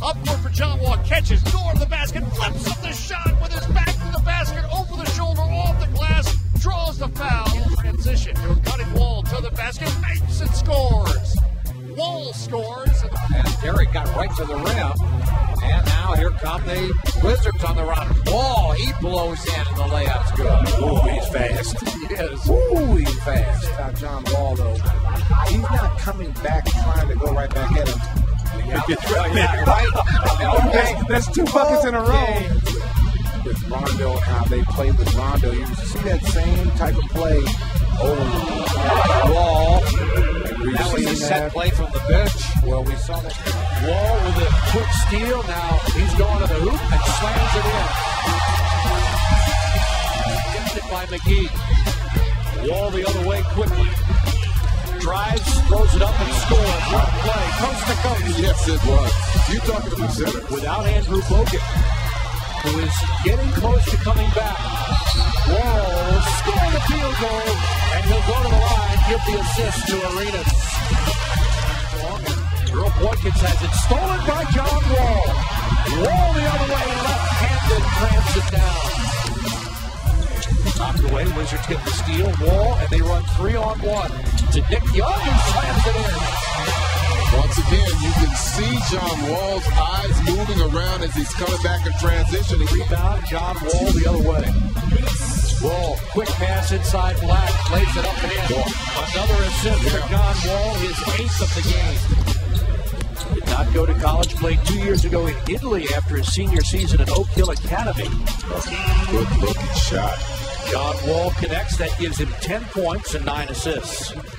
Upward for John Wall, catches, door to the basket, flips up the shot with his back to the basket, over the shoulder, off the glass, draws the foul. Transition to a cutting Wall to the basket, makes and scores. Wall scores. And Derrick got right to the rim. And now here come the Wizards on the run. Wall, he blows in and the layup's good. Ooh, he's fast. He is. Ooh, he's fast. John Wall, though, he's not coming back trying to go right back at him. Okay. That's 2 buckets in a row. With Rondo, how they play with Rondo, you see that same type of play. Wall. That was a set play from the bench. Well, we saw that. Wall with a quick steal. Now he's going to the hoop and slams it in. Gets it by McGee. Wall the other way quickly. Drives, throws it up and scores. One play, coast to coast. Yes, it was. You talking to the center. Without Andrew Bogut, who is getting close to coming back. Wall score the field goal, and he'll go to the line, give the assist to Arenas. Earl Boykins has it stolen by John Wall. Wall the other way, left-handed, cramps it down. Knocked away, Wizards get the steal, Wall, and they run 3-on-1 to Nick Young, who slams it in. Once again, you can see John Wall's eyes moving around as he's coming back in transition. Rebound, John Wall the other way. Wall, quick pass inside Black, lays it up and in. Another assist for John Wall, his 8th of the game. Did not go to college, played 2 years ago in Italy after his senior season at Oak Hill Academy. Good looking shot. John Wall connects, that gives him 10 points and 9 assists.